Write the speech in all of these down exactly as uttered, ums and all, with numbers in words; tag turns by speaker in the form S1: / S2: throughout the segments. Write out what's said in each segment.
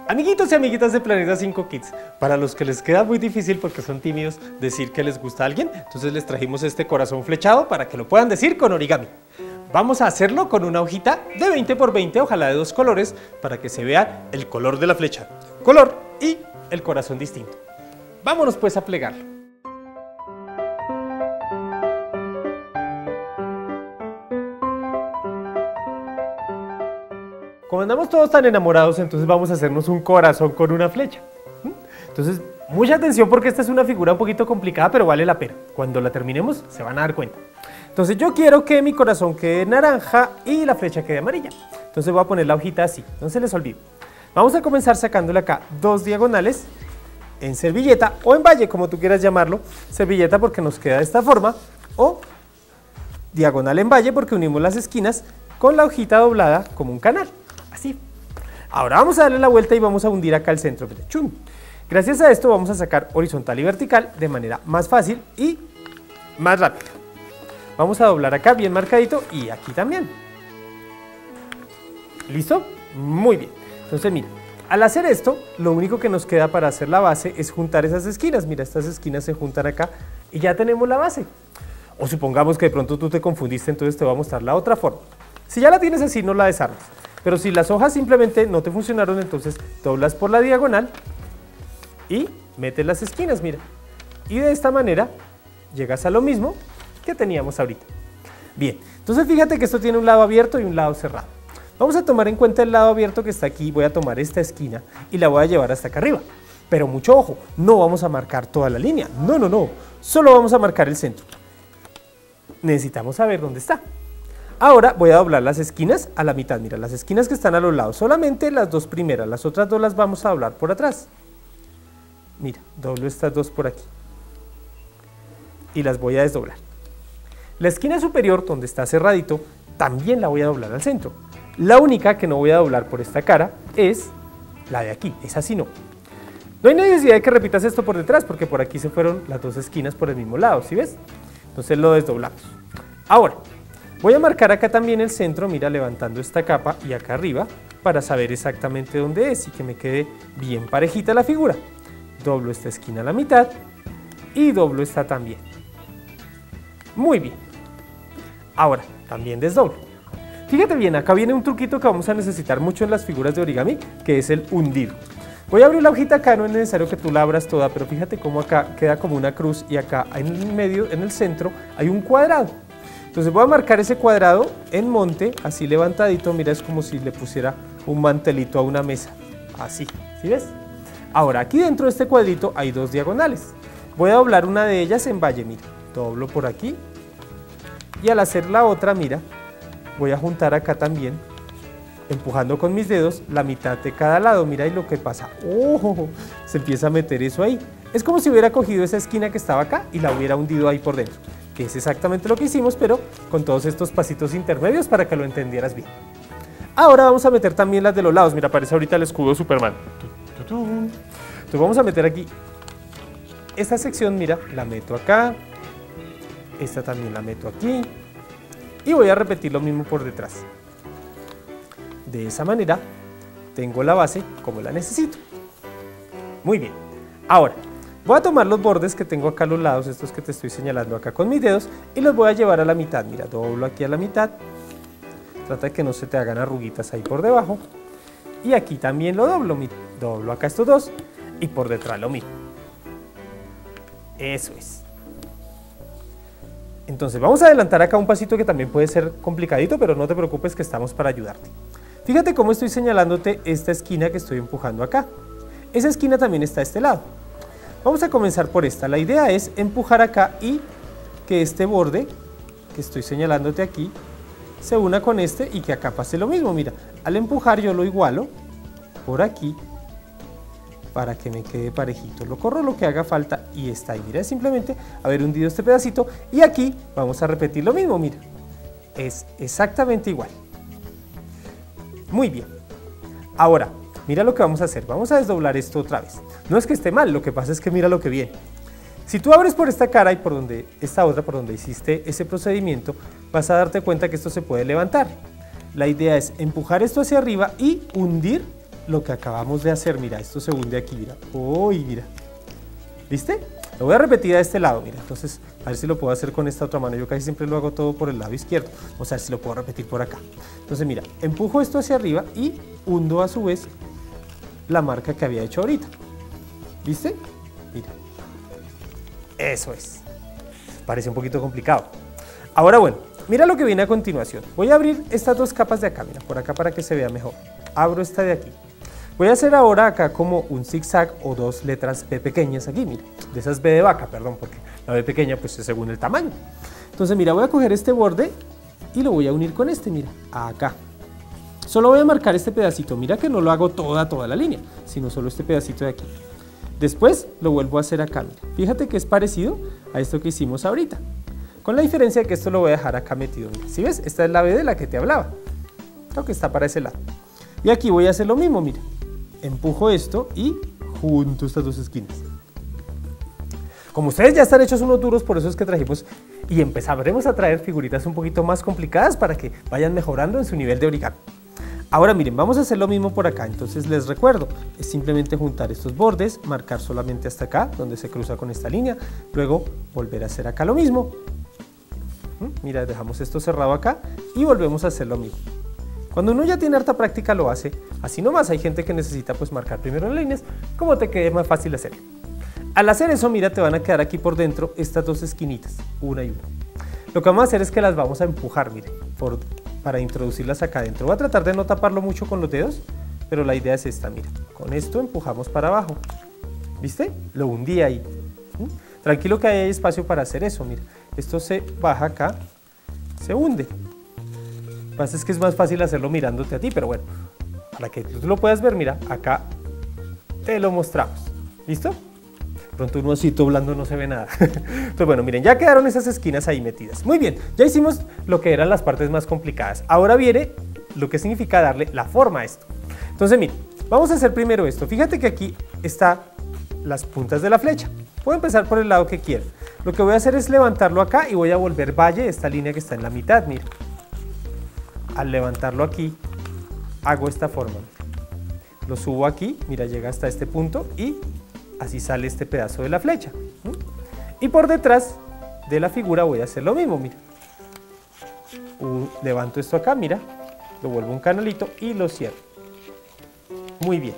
S1: Amiguitos y amiguitas de Planeta cinco Kids, para los que les queda muy difícil porque son tímidos decir que les gusta a alguien, entonces les trajimos este corazón flechado para que lo puedan decir con origami. Vamos a hacerlo con una hojita de veinte por veinte, ojalá de dos colores, para que se vea el color de la flecha, color y el corazón distinto. Vámonos pues a plegarlo. Como andamos todos tan enamorados, entonces vamos a hacernos un corazón con una flecha. Entonces, mucha atención porque esta es una figura un poquito complicada, pero vale la pena. Cuando la terminemos, se van a dar cuenta. Entonces, yo quiero que mi corazón quede naranja y la flecha quede amarilla. Entonces, voy a poner la hojita así, no se les olvide. Vamos a comenzar sacándole acá dos diagonales en servilleta o en valle, como tú quieras llamarlo. Servilleta porque nos queda de esta forma, o diagonal en valle porque unimos las esquinas con la hojita doblada como un canal. Así. Ahora vamos a darle la vuelta y vamos a hundir acá el centro. ¡Chum! Gracias a esto vamos a sacar horizontal y vertical de manera más fácil y más rápida. Vamos a doblar acá bien marcadito y aquí también. ¿Listo? Muy bien. Entonces mira, al hacer esto, lo único que nos queda para hacer la base es juntar esas esquinas. Mira, estas esquinas se juntan acá y ya tenemos la base. O supongamos que de pronto tú te confundiste, entonces te voy a mostrar la otra forma. Si ya la tienes así, no la desarmas. Pero si las hojas simplemente no te funcionaron, entonces doblas por la diagonal y metes las esquinas, mira. Y de esta manera llegas a lo mismo que teníamos ahorita. Bien, entonces fíjate que esto tiene un lado abierto y un lado cerrado. Vamos a tomar en cuenta el lado abierto que está aquí. Voy a tomar esta esquina y la voy a llevar hasta acá arriba. Pero mucho ojo, no vamos a marcar toda la línea. No, no, no. Solo vamos a marcar el centro. Necesitamos saber dónde está. Ahora voy a doblar las esquinas a la mitad. Mira, las esquinas que están a los lados, solamente las dos primeras, las otras dos las vamos a doblar por atrás. Mira, doblo estas dos por aquí y las voy a desdoblar. La esquina superior, donde está cerradito, también la voy a doblar al centro. La única que no voy a doblar por esta cara es la de aquí, esa sí no. No hay necesidad de que repitas esto por detrás, porque por aquí se fueron las dos esquinas por el mismo lado, ¿sí ves? Entonces lo desdoblamos. Ahora, voy a marcar acá también el centro, mira, levantando esta capa y acá arriba, para saber exactamente dónde es y que me quede bien parejita la figura. Doblo esta esquina a la mitad y doblo esta también. Muy bien. Ahora, también desdoblo. Fíjate bien, acá viene un truquito que vamos a necesitar mucho en las figuras de origami, que es el hundir. Voy a abrir la hojita acá, no es necesario que tú la abras toda, pero fíjate cómo acá queda como una cruz y acá en el medio, en el centro, hay un cuadrado. Entonces voy a marcar ese cuadrado en monte, así levantadito, mira, es como si le pusiera un mantelito a una mesa, así, ¿sí ves? Ahora, aquí dentro de este cuadrito hay dos diagonales. Voy a doblar una de ellas en valle, mira, doblo por aquí y al hacer la otra, mira, voy a juntar acá también, empujando con mis dedos la mitad de cada lado, mira y lo que pasa, ¡oh! Se empieza a meter eso ahí. Es como si hubiera cogido esa esquina que estaba acá y la hubiera hundido ahí por dentro, que es exactamente lo que hicimos, pero con todos estos pasitos intermedios para que lo entendieras bien. Ahora vamos a meter también las de los lados, mira, aparece ahorita el escudo de Superman. Entonces vamos a meter aquí esta sección, mira, la meto acá, esta también la meto aquí y voy a repetir lo mismo por detrás. De esa manera tengo la base como la necesito. Muy bien, ahora voy a tomar los bordes que tengo acá a los lados, estos que te estoy señalando acá con mis dedos, y los voy a llevar a la mitad. Mira, doblo aquí a la mitad, trata de que no se te hagan arruguitas ahí por debajo, y aquí también lo doblo, mira, doblo acá estos dos, y por detrás lo mismo. Eso es. Entonces vamos a adelantar acá un pasito que también puede ser complicadito, pero no te preocupes que estamos para ayudarte. Fíjate cómo estoy señalándote esta esquina que estoy empujando acá. Esa esquina también está a este lado. Vamos a comenzar por esta. La idea es empujar acá y que este borde que estoy señalándote aquí se una con este y que acá pase lo mismo. Mira, al empujar yo lo igualo por aquí para que me quede parejito. Lo corro lo que haga falta y está ahí. Mira, es simplemente haber hundido este pedacito y aquí vamos a repetir lo mismo. Mira, es exactamente igual. Muy bien. Ahora, mira lo que vamos a hacer. Vamos a desdoblar esto otra vez. No es que esté mal, lo que pasa es que mira lo que viene. Si tú abres por esta cara y por donde esta otra, por donde hiciste ese procedimiento, vas a darte cuenta que esto se puede levantar. La idea es empujar esto hacia arriba y hundir lo que acabamos de hacer. Mira, esto se hunde aquí, mira. Uy, mira. ¿Viste? Lo voy a repetir a este lado, mira. Entonces, a ver si lo puedo hacer con esta otra mano. Yo casi siempre lo hago todo por el lado izquierdo. Vamos a ver si lo puedo repetir por acá. Entonces, mira, empujo esto hacia arriba y hundo a su vez la marca que había hecho ahorita. ¿Viste? Mira. Eso es. Parece un poquito complicado. Ahora, bueno, mira lo que viene a continuación. Voy a abrir estas dos capas de acá, mira, por acá para que se vea mejor. Abro esta de aquí. Voy a hacer ahora acá como un zigzag o dos letras B pequeñas aquí, mira, de esas B de vaca, perdón, porque la B pequeña pues es según el tamaño. Entonces mira, voy a coger este borde y lo voy a unir con este, mira, acá. Solo voy a marcar este pedacito, mira que no lo hago toda, toda la línea, sino solo este pedacito de aquí. Después lo vuelvo a hacer acá, mira. Fíjate que es parecido a esto que hicimos ahorita, con la diferencia de que esto lo voy a dejar acá metido, mira. ¿Sí ves? Esta es la B de la que te hablaba, creo que está para ese lado. Y aquí voy a hacer lo mismo, mira. Empujo esto y junto estas dos esquinas. Como ustedes ya están hechos unos duros, por eso es que trajimos y empezaremos a traer figuritas un poquito más complicadas para que vayan mejorando en su nivel de origami. Ahora miren, vamos a hacer lo mismo por acá. Entonces les recuerdo, es simplemente juntar estos bordes, marcar solamente hasta acá, donde se cruza con esta línea, luego volver a hacer acá lo mismo. Mira, dejamos esto cerrado acá y volvemos a hacer lo mismo. Cuando uno ya tiene harta práctica lo hace así nomás. Hay gente que necesita pues marcar primero las líneas, como te quede más fácil hacer. Al hacer eso, mira, te van a quedar aquí por dentro estas dos esquinitas, una y una. Lo que vamos a hacer es que las vamos a empujar, miren, por, para introducirlas acá adentro. Voy a tratar de no taparlo mucho con los dedos, pero la idea es esta, mira. Con esto empujamos para abajo, ¿viste? Lo hundí ahí. ¿Mm? Tranquilo que hay espacio para hacer eso, mira. Esto se baja acá, se hunde. Lo que pasa es que es más fácil hacerlo mirándote a ti, pero bueno, para que tú lo puedas ver, mira, acá te lo mostramos. ¿Listo? De pronto uno así doblando no se ve nada. Pues bueno, miren, ya quedaron esas esquinas ahí metidas. Muy bien, ya hicimos lo que eran las partes más complicadas. Ahora viene lo que significa darle la forma a esto. Entonces, miren, vamos a hacer primero esto. Fíjate que aquí están las puntas de la flecha. Puedo empezar por el lado que quiera. Lo que voy a hacer es levantarlo acá y voy a volver valle esta línea que está en la mitad, mira. Al levantarlo aquí, hago esta forma. Lo subo aquí, mira, llega hasta este punto y así sale este pedazo de la flecha. Y por detrás de la figura voy a hacer lo mismo, mira. Uh, levanto esto acá, mira, lo vuelvo un canalito y lo cierro. Muy bien.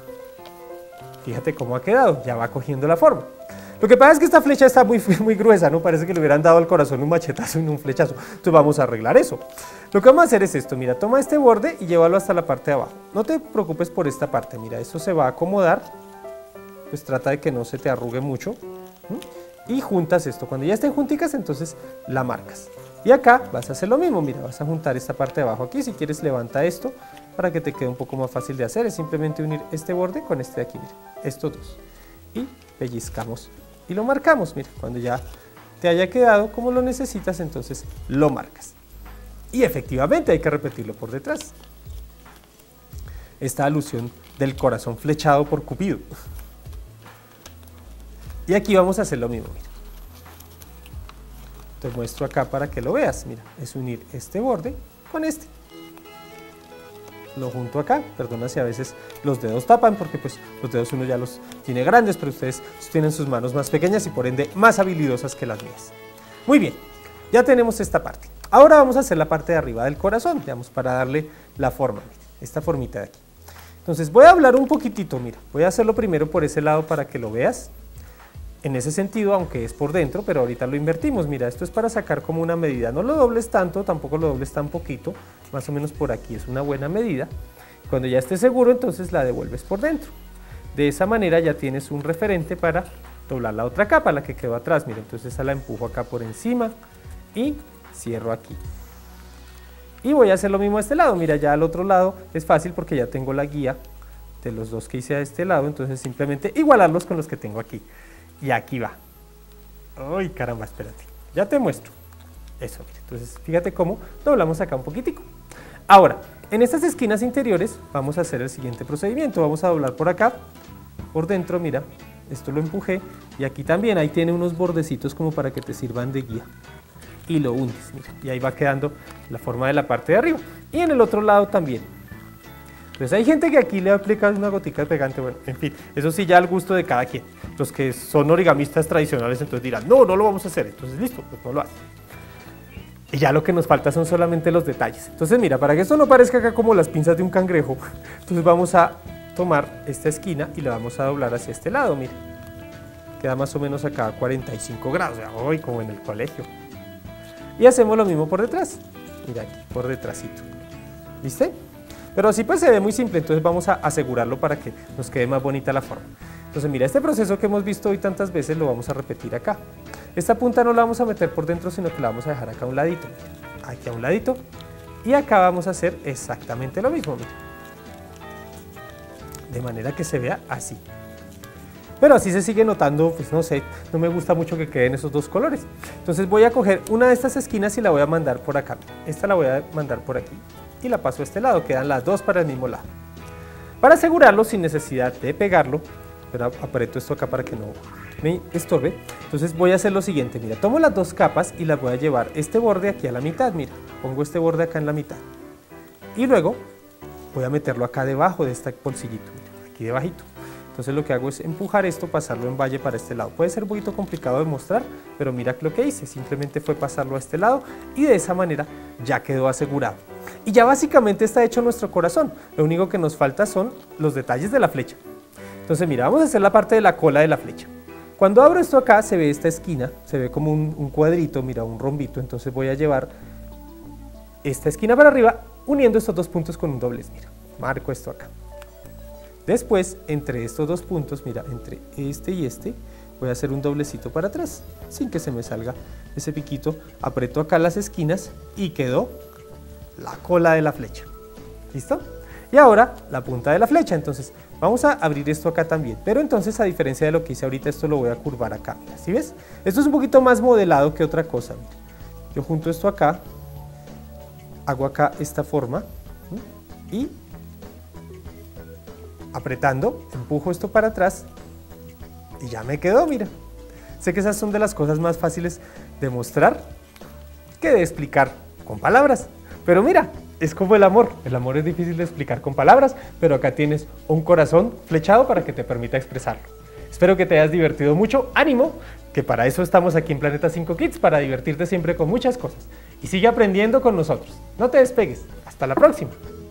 S1: Fíjate cómo ha quedado, ya va cogiendo la forma. Lo que pasa es que esta flecha está muy, muy gruesa, ¿no? Parece que le hubieran dado al corazón un machetazo y no un flechazo. Entonces vamos a arreglar eso. Lo que vamos a hacer es esto, mira, toma este borde y llévalo hasta la parte de abajo. No te preocupes por esta parte, mira, esto se va a acomodar. Pues trata de que no se te arrugue mucho. ¿Mm? Y juntas esto. Cuando ya estén junticas, entonces la marcas. Y acá vas a hacer lo mismo, mira, vas a juntar esta parte de abajo aquí. Si quieres, levanta esto para que te quede un poco más fácil de hacer. Es simplemente unir este borde con este de aquí, mira, estos dos. Y pellizcamos y lo marcamos, mira, cuando ya te haya quedado como lo necesitas, entonces lo marcas. Y efectivamente hay que repetirlo por detrás. Esta alusión del corazón flechado por Cupido. Y aquí vamos a hacer lo mismo, mira. Te muestro acá para que lo veas, mira, es unir este borde con este. Lo junto acá, perdona si a veces los dedos tapan, porque pues los dedos uno ya los tiene grandes, pero ustedes tienen sus manos más pequeñas y por ende más habilidosas que las mías. Muy bien, ya tenemos esta parte. Ahora vamos a hacer la parte de arriba del corazón, digamos, para darle la forma, mira, esta formita de aquí. Entonces voy a hablar un poquitito, mira, voy a hacerlo primero por ese lado para que lo veas. En ese sentido, aunque es por dentro, pero ahorita lo invertimos. Mira, esto es para sacar como una medida. No lo dobles tanto, tampoco lo dobles tan poquito. Más o menos por aquí es una buena medida. Cuando ya estés seguro, entonces la devuelves por dentro. De esa manera ya tienes un referente para doblar la otra capa, la que quedó atrás. Mira, entonces esa la empujo acá por encima y cierro aquí. Y voy a hacer lo mismo a este lado. Mira, ya al otro lado es fácil porque ya tengo la guía de los dos que hice a este lado. Entonces simplemente igualarlos con los que tengo aquí. Y aquí va. Ay, caramba, espérate. Ya te muestro. Eso, mira. Entonces, fíjate cómo doblamos acá un poquitico. Ahora, en estas esquinas interiores vamos a hacer el siguiente procedimiento. Vamos a doblar por acá, por dentro, mira. Esto lo empujé. Y aquí también, ahí tiene unos bordecitos como para que te sirvan de guía. Y lo hundes, mira. Y ahí va quedando la forma de la parte de arriba. Y en el otro lado también. Entonces hay gente que aquí le aplica una gotica de pegante, bueno, en fin, eso sí ya al gusto de cada quien. Los que son origamistas tradicionales entonces dirán, no, no lo vamos a hacer, entonces listo, pues no lo hacen. Y ya lo que nos falta son solamente los detalles. Entonces mira, para que esto no parezca acá como las pinzas de un cangrejo, entonces vamos a tomar esta esquina y la vamos a doblar hacia este lado, mira. Queda más o menos acá a cuarenta y cinco grados, ya voy como en el colegio. Y hacemos lo mismo por detrás, mira aquí, por detrásito, ¿viste? Pero así pues se ve muy simple, entonces vamos a asegurarlo para que nos quede más bonita la forma. Entonces mira, este proceso que hemos visto hoy tantas veces lo vamos a repetir acá. Esta punta no la vamos a meter por dentro, sino que la vamos a dejar acá a un ladito, mira, aquí a un ladito. Y acá vamos a hacer exactamente lo mismo, mira. De manera que se vea así. Pero así se sigue notando, pues no sé, no me gusta mucho que queden esos dos colores. Entonces voy a coger una de estas esquinas y la voy a mandar por acá. Esta la voy a mandar por aquí y la paso a este lado, quedan las dos para el mismo lado. Para asegurarlo sin necesidad de pegarlo, pero aprieto esto acá para que no me estorbe, entonces voy a hacer lo siguiente, mira, tomo las dos capas y las voy a llevar este borde aquí a la mitad, mira, pongo este borde acá en la mitad. Y luego voy a meterlo acá debajo de este bolsillito, mira, aquí debajito. Entonces lo que hago es empujar esto, pasarlo en valle para este lado. Puede ser un poquito complicado de mostrar, pero mira lo que hice, simplemente fue pasarlo a este lado y de esa manera ya quedó asegurado. Y ya básicamente está hecho nuestro corazón, lo único que nos falta son los detalles de la flecha. Entonces mira, vamos a hacer la parte de la cola de la flecha. Cuando abro esto acá se ve esta esquina, se ve como un, un cuadrito, mira, un rombito, entonces voy a llevar esta esquina para arriba uniendo estos dos puntos con un doblez, mira, marco esto acá. Después, entre estos dos puntos, mira, entre este y este, voy a hacer un doblecito para atrás, sin que se me salga ese piquito, aprieto acá las esquinas y quedó la cola de la flecha. ¿Listo? Y ahora la punta de la flecha, entonces vamos a abrir esto acá también, pero entonces a diferencia de lo que hice ahorita, esto lo voy a curvar acá, mira, ¿sí ves? Esto es un poquito más modelado que otra cosa, mira. Yo junto esto acá, hago acá esta forma y apretando, empujo esto para atrás y ya me quedó, mira. Sé que esas son de las cosas más fáciles de mostrar que de explicar con palabras, pero mira, es como el amor, el amor es difícil de explicar con palabras, pero acá tienes un corazón flechado para que te permita expresarlo. Espero que te hayas divertido mucho, ánimo, que para eso estamos aquí en Planeta cinco Kids, para divertirte siempre con muchas cosas. Y sigue aprendiendo con nosotros, no te despegues, hasta la próxima.